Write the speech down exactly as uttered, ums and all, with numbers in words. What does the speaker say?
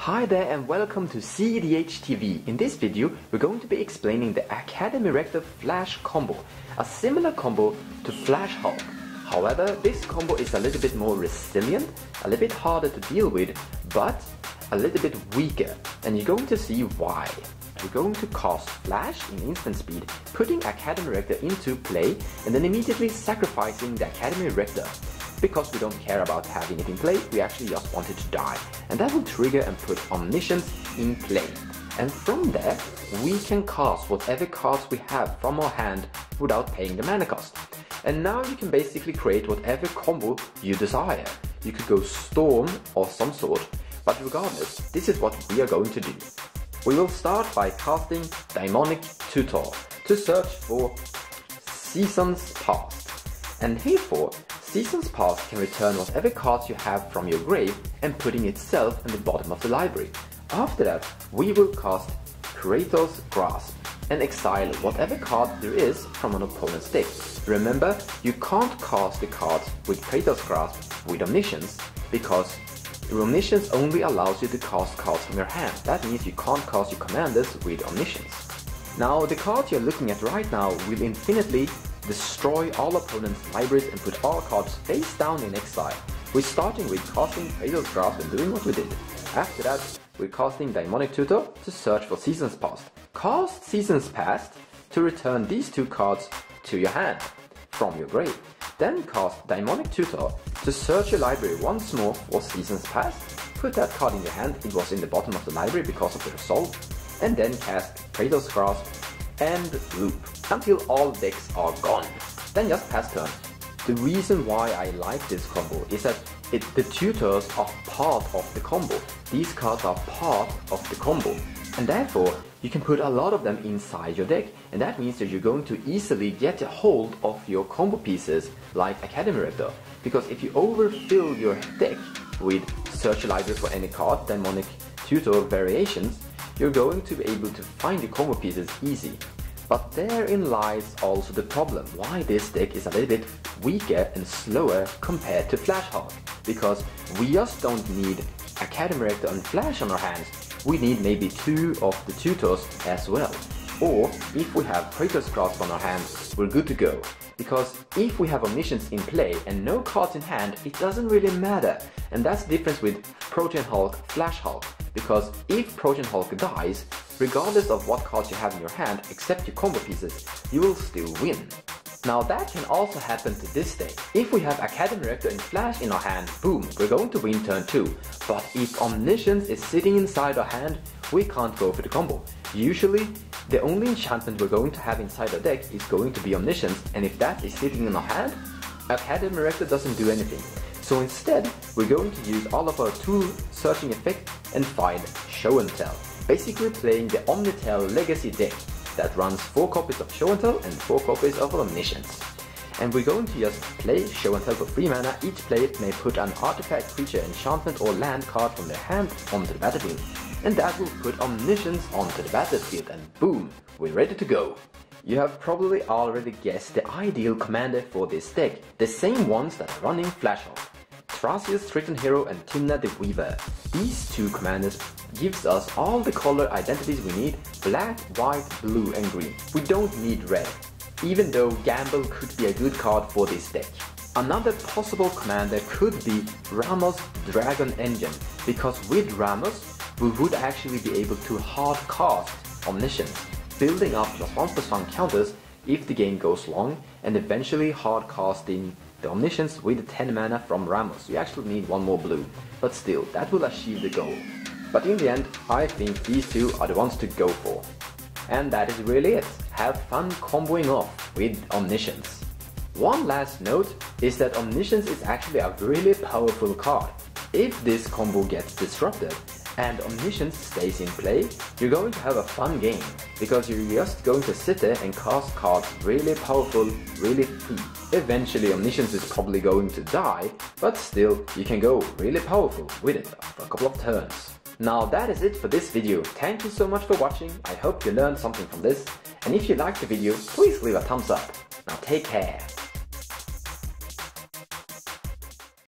Hi there and welcome to C E D H T V. In this video, we're going to be explaining the Academy Rector Flash combo, a similar combo to Flash Hulk. However, this combo is a little bit more resilient, a little bit harder to deal with, but a little bit weaker, and you're going to see why. We're going to cast Flash in instant speed, putting Academy Rector into play, and then immediately sacrificing the Academy Rector. Because we don't care about having it in play, we actually just want it to die. And that will trigger and put Omniscience in play. And from there, we can cast whatever cards we have from our hand without paying the mana cost. And now you can basically create whatever combo you desire. You could go Storm or some sort, but regardless, this is what we are going to do. We will start by casting Demonic Tutor to search for Seasons Past. And herefore, Seasons Past can return whatever cards you have from your grave and putting itself in the bottom of the library. After that, we will cast Kratos' Grasp and exile whatever card there is from an opponent's deck. Remember, you can't cast the cards with Kratos' Grasp with Omniscience, because Omniscience only allows you to cast cards from your hand. That means you can't cast your commanders with Omniscience. Now, the cards you're looking at right now will infinitely destroy all opponents' libraries and put all cards face down in exile. We're starting with casting Kratos' Grasp and doing what we did. After that, we're casting Demonic Tutor to search for Seasons Past. Cast Seasons Past to return these two cards to your hand from your grave. Then cast Demonic Tutor to search your library once more for Seasons Past. Put that card in your hand, it was in the bottom of the library because of the result. And then cast Kratos' Grasp and loop until all decks are gone. Then just pass turn. The reason why I like this combo is that it, the tutors are part of the combo. These cards are part of the combo, and therefore you can put a lot of them inside your deck, and that means that you're going to easily get a hold of your combo pieces like Academy Rector. Because if you overfill your deck with search your library for any card, Demonic Tutor variations, you're going to be able to find the combo pieces easy. But therein lies also the problem, why this deck is a little bit weaker and slower compared to Flash Hulk. Because we just don't need Academy Rector and Flash on our hands, we need maybe two of the tutors as well. Or if we have Kratos' Grasp on our hands, we're good to go. Because if we have Omniscience in play and no cards in hand, it doesn't really matter. And that's the difference with Protean Hulk, Flash Hulk. Because if Protean Hulk dies, regardless of what cards you have in your hand, except your combo pieces, you will still win. Now that can also happen to this deck. If we have Academy Rector and Flash in our hand, boom, we're going to win turn two. But if Omniscience is sitting inside our hand, we can't go for the combo. Usually, the only enchantment we're going to have inside our deck is going to be Omniscience, and if that is sitting in our hand, Academy Rector doesn't do anything. So instead, we're going to use all of our tool searching effect and find Show and Tell. Basically playing the Omnitel Legacy deck that runs four copies of Show and Tell and four copies of Omniscience. And we're going to just play Show and Tell for three mana. Each player may put an artifact, creature, enchantment or land card from their hand onto the battlefield. And that will put Omniscience onto the battlefield, and boom, we're ready to go. You have probably already guessed the ideal commander for this deck, the same ones that are running Flash Hulk. Thrasios Triton Hero and Timna the Weaver. These two commanders gives us all the color identities we need: black, white, blue and green. We don't need red, even though Gamble could be a good card for this deck. Another possible commander could be Ramos Dragon Engine, because with Ramos we would actually be able to hard cast Omniscience, building up plus one plus one counters if the game goes long, and eventually hard casting the Omniscience with ten mana from Ramos. You actually need one more blue, but still, that will achieve the goal. But in the end, I think these two are the ones to go for. And that is really it. Have fun comboing off with Omniscience. One last note is that Omniscience is actually a really powerful card. If this combo gets disrupted and Omniscience stays in play, you're going to have a fun game, because you're just going to sit there and cast cards really powerful, really free. Eventually Omniscience is probably going to die, but still you can go really powerful with it for a couple of turns. Now that is it for this video. Thank you so much for watching, I hope you learned something from this, and if you liked the video, please leave a thumbs up. Now take care.